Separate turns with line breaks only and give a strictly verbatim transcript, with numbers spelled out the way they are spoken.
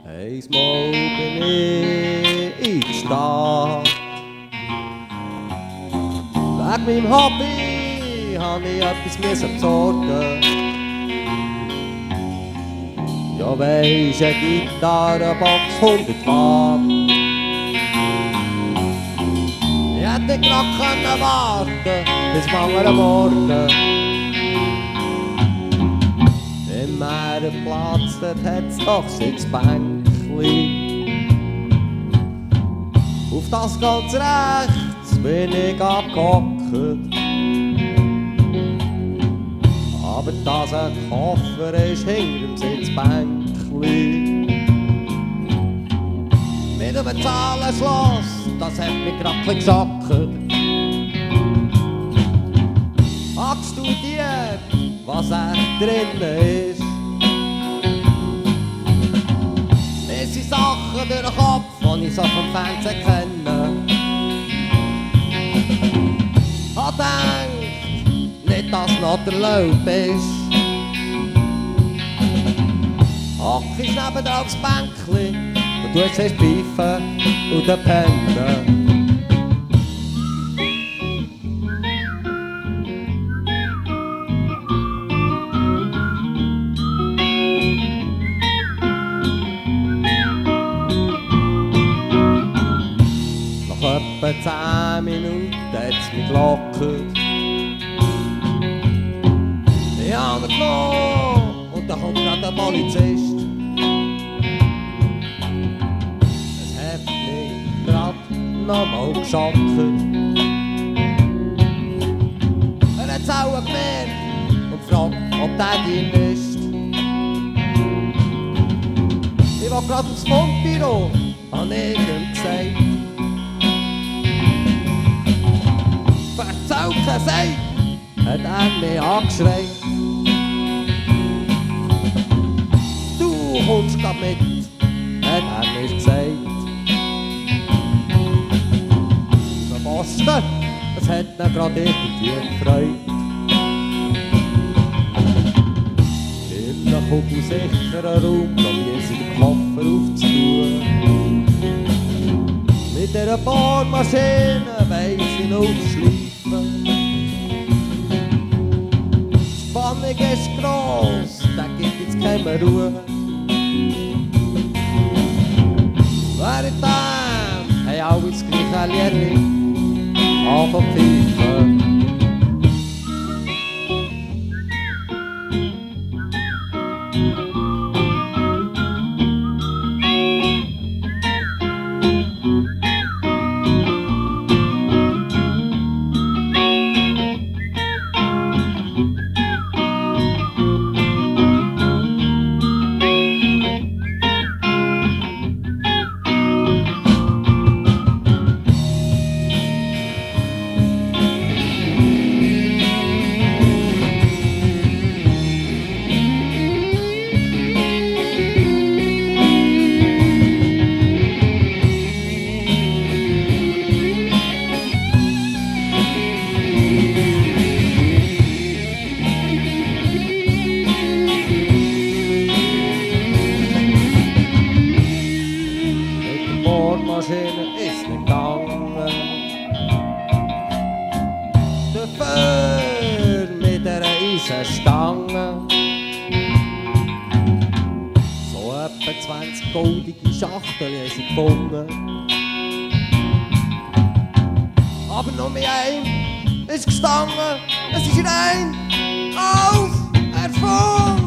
Einmal bin ich in der Stadt. Wegen meinem Hobby habe ich etwas besorgen. Ja weisst, eine Gitarrenbox hundert Watt. Ich hätte grad können warten bis morgen Morgen. Wenn mir ein Platz dort hat's doch sechs Bänkli. Auf das ganz rechts bin ich abgehockt. Aber das ein Koffer ist hinter dem Sitzbänkli. Mit einem Zahlenschloss, das hat mich grad geschockt. Hab studiert, was echt drin ist. Mir sind Sachen durch den Kopf, die ich so vom Fernsehen kenne. Hab gedacht, nicht, dass noch der Laub ist. Hock ich neben dir aufs Bänkli und du siehst pfeifen und dann pennen. Nach etwa zehn Minuten hat's mich gelockert. Ich habe ihn genommen und da kommt gerade der Polizist. Es hat mich gerade nochmal geschockt. Er hat es auch gemerkt und fragt, ob der dir ist. Ich war gerade ins Fundbüro, habe ich ihm gesagt. Verzählt kein Sei, hat er mich angeschreit. Du kommst grad mit, hat er mir gesagt. Der Posten, es hat ihn grad irgendwie gefreut. In einem kugelsicheren Raum probiert sie den Koffer aufzutun. Mit dieser Bohrmaschine weiss ich noch schleifen. Die Spannung ist gross, da gibt jetzt keine Ruhe. Währenddem haben alle das gleiche Liedchen angefangen zu pfeifen. Bohrmaschine ist nicht gegangen. Dafür mit einer Eisenstange. So etwa zwanzig goldige Schachteln haben sie gefunden. Aber nur mehr ein ist gestanden. Es ist rein auf Erfolg.